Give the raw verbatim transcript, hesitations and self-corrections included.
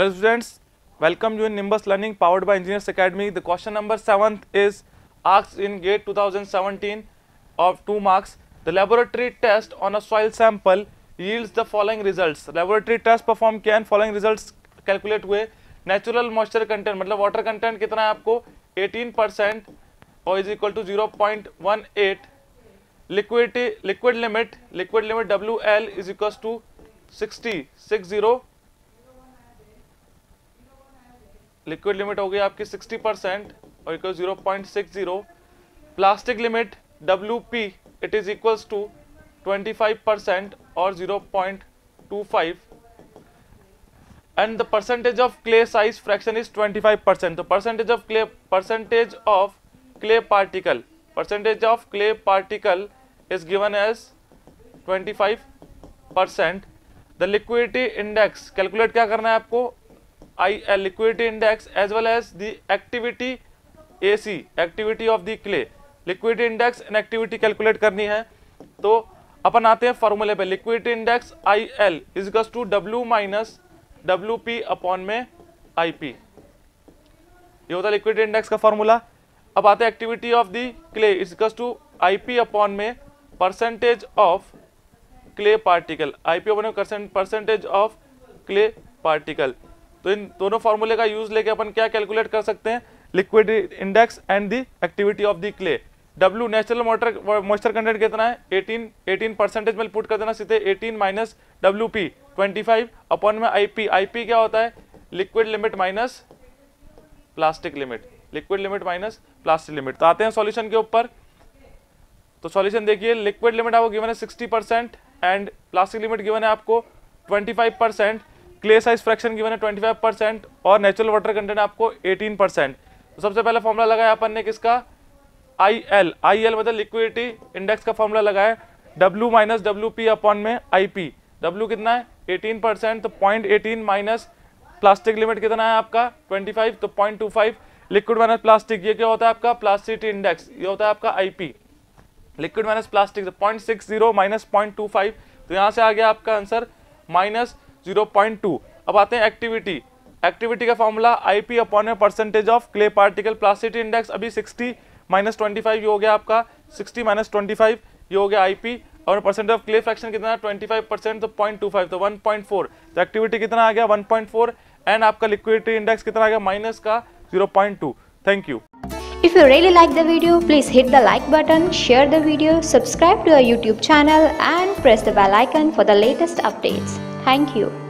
Hello students, welcome you in Nimbus Learning powered by Engineers Academy. The question number seventh is asked in GATE twenty seventeen of two marks. The laboratory test on a soil sample yields the following results. Laboratory test perform किया and following results calculate हुए. Natural moisture content मतलब water content कितना है आपको eighteen percent और is equal to zero point one eight. Liquidity liquid limit liquid limit W L is equals to sixty six zero. Liquid limit हो गई आपकी sixty percent और equal zero point six zero. Plastic limit W P it is equals to twenty five percent और zero point two five. And the percentage of clay size fraction is twenty five percent. तो percentage of clay percentage of clay particle percentage of clay particle is given as twenty five percent. The liquidity index calculate क्या करना है आपको I L liquidity index as well as the activity A C activity of the clay. liquidity index and activity calculate करनी है. तो अपन आते हैं फॉर्मूले पे. liquidity index I L is equals to W minus W P upon में I P. ये होता है liquidity index का फॉर्मूला. अब आते हैं activity of the clay is equals to I P upon में percentage of clay particle. I P upon में percentage of clay particle. तो इन दोनों फॉर्मूले का यूज लेके अपन क्या कैलकुलेट कर सकते हैं liquidity index and the activity of the clay. W natural water moisture content कितना है एटीन एटीन परसेंटेज में पुट कर देना सीधे eighteen minus W P twenty five upon में आईपी. आईपी क्या होता है liquid limit minus plastic limit liquid limit minus plastic limit. तो आते हैं सॉल्यूशन के ऊपर. तो सॉल्यूशन देखिए लिक्विड लिमिट आपको गिवन है sixty percent and plastic limit given है आपको twenty five percent. Clay size fraction given है ट्वेंटी फाइव परसेंट और नेचुरल वाटर कंटेंट आपको एटीन परसेंट. तो सबसे पहले फॉर्मूला लगाया अपन ने किसका आई एल. आई एल मतलब लिक्विडिटी इंडेक्स का फॉर्मूला लगाया W minus W P upon में आई पी. W कितना है एटीन परसेंट तो point eighteen minus plastic limit कितना है आपका ट्वेंटी फाइव तो point two five. Liquid minus plastic ये क्या होता है आपका प्लास्टिसिटी इंडेक्स ये होता है आपका I P. Liquid minus plastic point six zero minus point two five. तो यहाँ से आ गया आपका answer minus zero point two. अब आते हैं एक्टिविटी. एक्टिविटी का फॉर्मूला आईपी अपॉन में percentage of clay particle. Plasticity index अभी सिक्सटी माइनस ट्वेंटी फाइव ये हो गया आपका सिक्सटी माइनस ट्वेंटी फाइव ये हो गया आईपी. और परसेंटेज ऑफ क्ले फ्रैक्शन कितना है ट्वेंटी फाइव परसेंट तो पॉइंट टू फाइव तो वन पॉइंट फोर. तो एक्टिविटी कितना आ गया वन पॉइंट फोर एंड आपका लिक्विडिटी इंडेक्स कितना आ गया माइनस का zero point two. Thank you. If you really like the video, please hit the like button, share the video, subscribe to our YouTube channel and press the bell icon for the latest updates. Thank you.